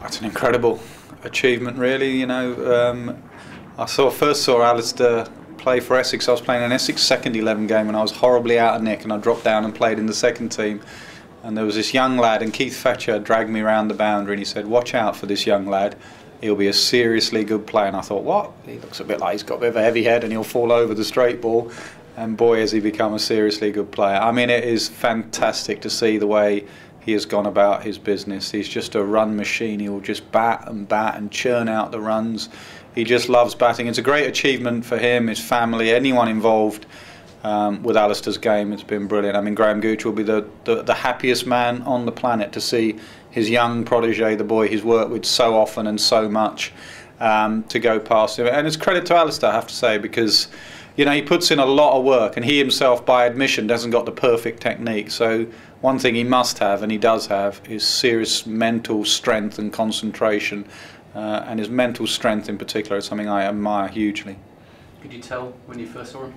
That's an incredible achievement, really. You know, I first saw Alastair play for Essex. I was playing an Essex second 11 game and I was horribly out of nick, and I dropped down and played in the second team. And there was this young lad, and Keith Fetcher dragged me around the boundary and he said, "Watch out for this young lad. He'll be a seriously good player." And I thought, what? He looks a bit like he's got a bit of a heavy head and he'll fall over the straight ball. And boy, has he become a seriously good player. I mean, it is fantastic to see the way he has gone about his business. He's just a run machine. He will just bat and churn out the runs. He just loves batting. It's a great achievement for him, his family, anyone involved with Alastair's game. It's been brilliant. I mean, Graham Gooch will be the happiest man on the planet to see his young protege, the boy he's worked with so often and so much, to go past him. And it's credit to Alastair, I have to say, because you know, he puts in a lot of work, and he himself, by admission, hasn't got the perfect technique. So one thing he must have, and he does have, is serious mental strength and concentration. And his mental strength in particular is something I admire hugely. Could you tell when you first saw him?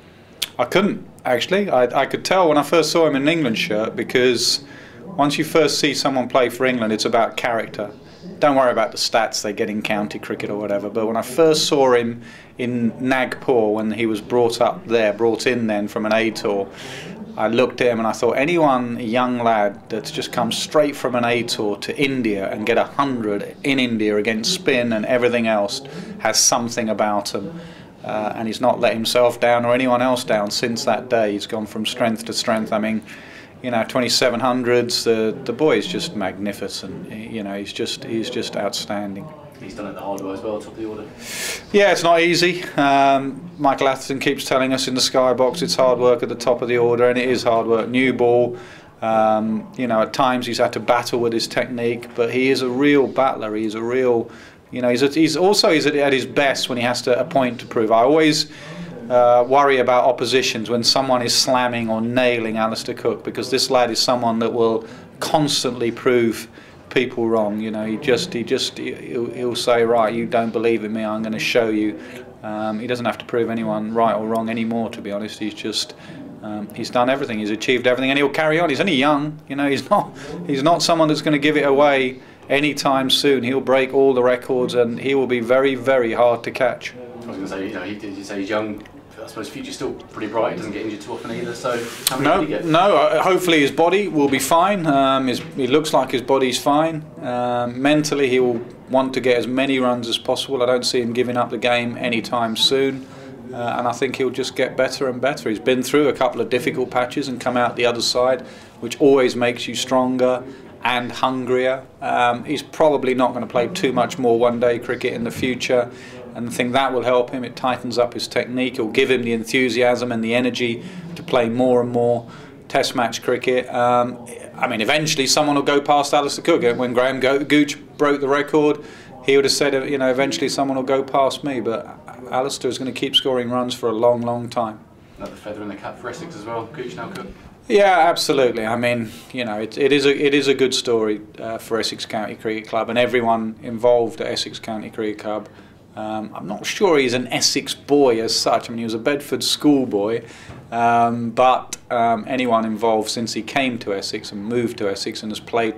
I couldn't, actually. I could tell when I first saw him in an England shirt, because once you first see someone play for England, it's about character. Don't worry about the stats they get in county cricket or whatever. But when I first saw him in Nagpur, when he was brought in then from an A tour, I looked at him and I thought, anyone, a young lad that's just come straight from an A tour to India and get 100 in India against spin and everything else, has something about him. And he's not let himself down or anyone else down since that day. He's gone from strength to strength. I mean, you know, 2700s. The boy is just magnificent. You know, he's just outstanding. He's done it the hard way as well, top of the order. Yeah, it's not easy. Michael Atherton keeps telling us in the skybox it's hard work at the top of the order, and it is hard work. New ball. You know, at times he's had to battle with his technique, but he is a real battler. He's a real, you know, he's at his best when he has a point to prove. I always worry about oppositions when someone is slamming or nailing Alastair Cook, because this lad is someone that will constantly prove people wrong. You know, he'll say, right, you don't believe in me, I'm going to show you. He doesn't have to prove anyone right or wrong anymore, to be honest. He's done everything, he's achieved everything, and he'll carry on. He's only young, you know. He's not someone that's going to give it away anytime soon. He'll break all the records, and he will be very, very hard to catch. I was going to say, you know, you say he's young. I suppose future's still pretty bright. He doesn't get injured too often either. So how many did he get? No. Hopefully his body will be fine. He looks like his body's fine. Mentally, he will want to get as many runs as possible. I don't see him giving up the game anytime soon. And I think he'll just get better and better. He's been through a couple of difficult patches and come out the other side, which always makes you stronger and hungrier. He's probably not going to play too much more one-day cricket in the future, and I think that will help him. It tightens up his technique. It will give him the enthusiasm and the energy to play more and more Test match cricket. I mean, eventually someone will go past Alastair Cook. When Graham Gooch broke the record, he would have said, you know, eventually someone will go past me. But Alastair is going to keep scoring runs for a long, long time. Another feather in the cap for Essex as well. Gooch now Cook. Yeah, absolutely. I mean, you know, it is a good story for Essex County Cricket Club and everyone involved at Essex County Cricket Club. I'm not sure he's an Essex boy as such. I mean, he was a Bedford schoolboy, but anyone involved since he came to Essex and moved to Essex and has played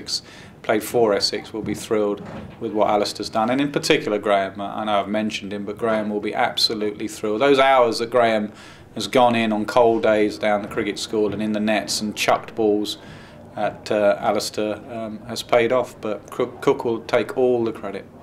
for Essex, will be thrilled with what Alastair's done. And in particular, Graham. I know I've mentioned him, but Graham will be absolutely thrilled. Those hours that Graham has gone in on cold days down the cricket school and in the nets and chucked balls at Alastair has paid off. But Cook will take all the credit.